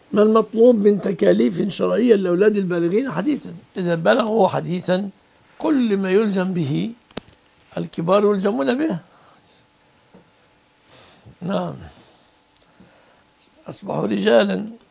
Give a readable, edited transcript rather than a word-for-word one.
ما المطلوب من تكاليف شرعية لأولاد البالغين حديثا؟ إذا بلغوا حديثا كل ما يلزم به الكبار يلزمون به. نعم، أصبحوا رجالا.